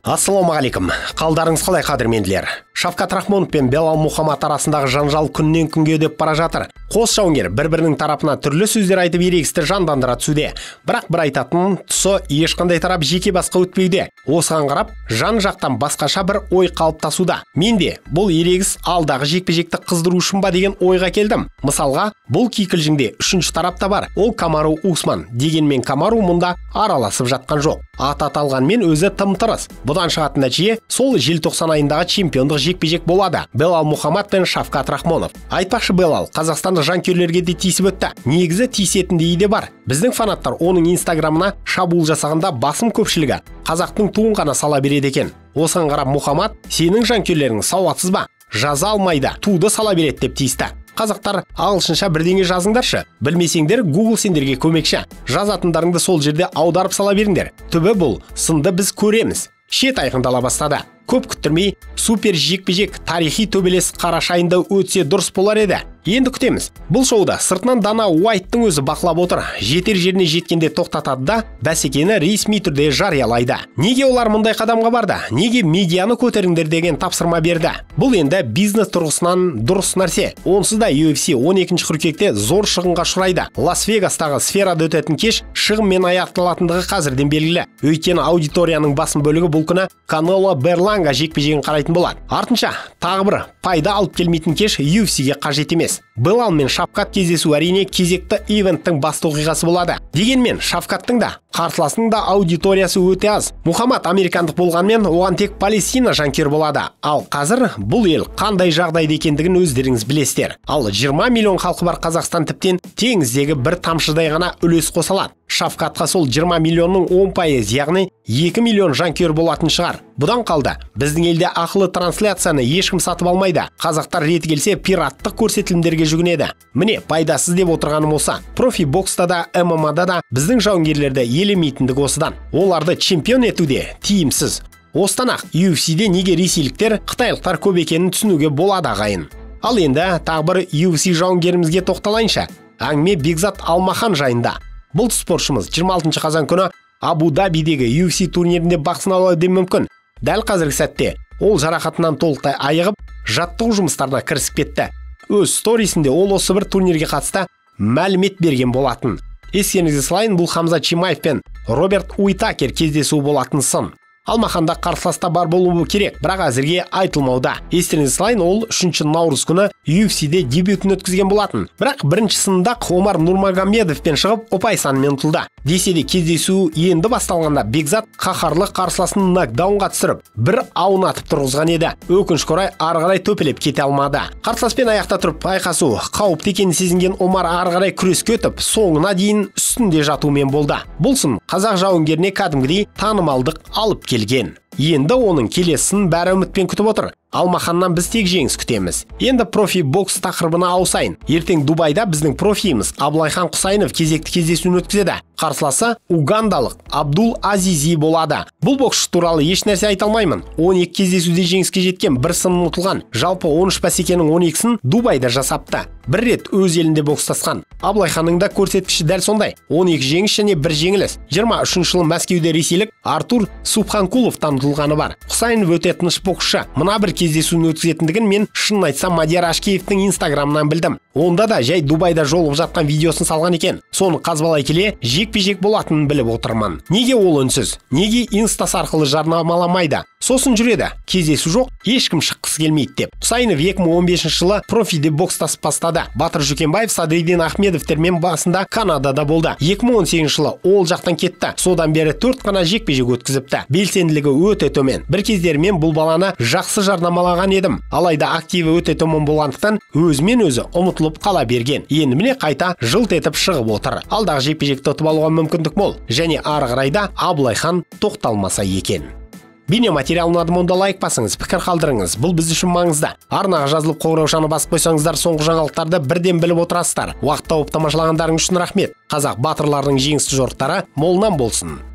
Ассалаумағалейкум. Қалдарыңыз қалай қадірменділер? Шавкат Рахмонов пен Белал Мұхаммад арасындағы жанжал күннен күнге өдеп бара жатыр. Қос жауынгер бір-бірінің тарапына түрлі сөздер айтып ерегісті жандандыра түсуде. Бірақ бір айтатын тұсы ешқандай тарап жеке басқа өтпеуде. Осыған қарап, жан жақтан басқаша бір ой қалыптасуда. Мен де бұл ерегіс алдағы жекпе-жекті қыздыру үшін ба деген ойға келдім. Мысалға, бұл кикілжіңде үшінші тарапта бар. Ол Камару Усман. Дегенмен Камару мұнда араласып жатқан жоқ. Ат аталғанмен өзі тым тырыс. Бұдан шығатын нәтиже сол желтоқсан айындағы чемпиондық жекпе-жек болады. Белал Мұхаммад пен Шавкат Рахмонов. Айтпақшы, Белал қазақстандық жанкүйерлерге де тиісіп өтті. Негізі тиісетіндей де бар. Біздің фанаттар оның инстаграмына шабуыл жасағанда басым көпшілігі қазақтың туын ғана сала береді екен. Осыған қарап Мұхаммад, сенің жанкүйерлерің сауатсыз ба? Жаза алмайды, туды сала береді деп тиісті. Қазақтар, ағылшынша бірдеңе жазыңдаршы. Білмесеңдер, Google сендерге көмекші. Жазатындарыңды сол жерде аударып сала беріңдер. Түбі бұл, сынды біз көреміз. Шет айқындала бастады. Көп күттірмей, супер жекпе-жек тарихи төбелес қараша айында өтсе дұрыс болар еді. Енді күтеміз. Бұл шоуда сыртынан Дана Уайттың өзі бақылап отыр. Жетер жеріне жеткенде тоқтатады да, бәсекені ресми түрде жариялайды. Неге олар мұндай қадамға барды? Неге медианы көтеріңдер деген тапсырма берді? Бұл енді бизнес тұрғысынан дұрыс нәрсе. Онсыз да UFC 12 қыркүйекте зор шығынға ұшырайды. Лас-Вегастағы сферада өтетін кеш шығынмен аяқталатындығы қазірден белгілі. Өйткені аудиторияның басым бөлігі бұл күні Канело Берланга жекпе-жегін қарайтын болады. Артынша, тағы бір пайда алып келмейтін кеш UFC-ге қажет емес. Белал мен Шавкат кездесу әрине кезекті ивенттің басты оқиғасы болады. Дегенмен Шавкаттың да, қарсыласының да аудиториясы өте аз. Мұхаммад американдық болғанмен, оған тек Палестина жанкүйер болады. Ал қазір бұл ел қандай жағдайда екендігін өздеріңіз білесіздер. Ал 20 миллион халқы бар Қазақстан тіптен теңіздегі бір тамшыдай ғана үлес қосалады. Шавкатқа сол 20 миллионның 10%, яғни 2 миллион жанкүйер болатын шығар. Бұдан қалды, біздің елде ақылы трансляцияны ешкім сатып алмайды. Қазақтар реті келсе пираттық көрсетілімдерге жүгінеді. Міне, пайдасыз деп отырғаным осы. Профи бокста да, ММА-да да біздің жауынгерлерді елемейтіндік осыдан. Оларды чемпион етуде тиімсіз. Останақ UFC-де неге ресейліктер, қытайлықтар көп екенін түсінуге болады ағайын. Ал енді тағы бір UFC жауынгерімізге тоқталайынша. Әңгіме Бекзат Алмахан жайында. Бұл спортшымыз 26 қазан күні Абу-Дабидегі UFC турнирінде бақ сынауы мүмкін. Дәл қазіргі сәтте ол жарақатынан толықтай айығып, жаттығу жұмыстарына кірісіп кетті. Өз сторисінде ол осы бір турнирге қатысты мәлімет берген болатын. Естеріңізге салайын, бұл Хамза Чимаев пен Роберт Уитакер кездесуі болатын сын. Алмаханда қарсыласта бар болуы керек, бірақ әзірге айтылмауда. Естеріңізге салайын, ол 3 наурыз күні UFC-де дебютін өткізген болатын. Бірақ бірінші сында Омар Нурмагомедовпен шығып ұпай санымен ұтылды. Десе де кездесу енді басталғанда Бекзат қаһарлы қарсыласын нокдаунға түсіріп, бір аунатып тұрғызған еді. Өкінішке орай ары қарай төпелеп кете алмады. Қарсыласпен аяқта тұрып айқасу қауіпті екенін сезінген Омар ары қарай күреске өтіп, соңына дейін үстінде жатумен болды. Бұл сын қазақ жауынгеріне кәдімгідей танымалдық алып келген. Енді оның келесін бәрі үмітпен күтіп отыр. Алмаханнан біз тек жеңіс күтеміз. Енді профи бокс тақырыбына ауысайын. Ертең Дубайда біздің профиіміз Абылайхан Құсайынов кезекті кездесуін өткізеді. Қарсыласы угандалық Абдул Азизи болады. Бұл боксшы туралы еш нәрсе айта алмаймын. 12 кездесуде жеңіске жеткен, бір сынын ұтылған. Жалпы 13 бәсекенің 12-сін Дубайда жасапты. Бір рет өз елінде бокстасқан. Абылайханның да көрсеткіші дәл сондай. 12 жеңіс және бір жеңіліс. 23 жылы Мәскеуде ресейлік Артур Субханкуловтан ұтылғаны бар. Құсайынов өте тыныш боксшы. Мына бір кездесуін өткізетіндігін мен шын айтсам Мадияр Ашкеевтің инстаграмынан білдім. Онда да жай Дубайда жолығып жатқан видеосын салған екен. Соны қазбалай келе жекпе-жек болатынын біліп отырмын. Неге ол үнсіз? Неге инстас арқылы жарнамаламайды? Сосын жүреді. Кездесу жоқ, ешкім шыққысы келмейді деп. Құсайынов 2015 жылы профиде бокстасып бастады. Батыр Жүкенбаев Садриддин Ахмедовтермен басында Канадада болды. 2018 жылы ол жақтан кетті. Содан бері 4 қана жекпе-жек өткізіпті. Белсенділігі өте төмен. Бір кездермен бұл баланы жақсы жарнамалаған едім. Алайда активі өте төмен болғандықтан өзімен өзі ұмытылып қала берген. Енді міне қайта жылт етіп шығып отыр. Алдағы жекпе-жекті ұтып алуға мүмкіндік мол. Және ары қарайда Абылайхан тоқталмаса екен. Бейне материал ұнады ма, онда лайк басыңыз, пікір қалдырыңыз. Бұл біз үшін маңызды. Арнаға жазылып қоңыраушаны басып қойсаңыздар, соңғы жаңалықтарды бірден біліп отырасыздар. Уақыт тауып тамашалағандарың үшін рахмет. Қазақ батырларының жеңісті жорықтары молынан болсын.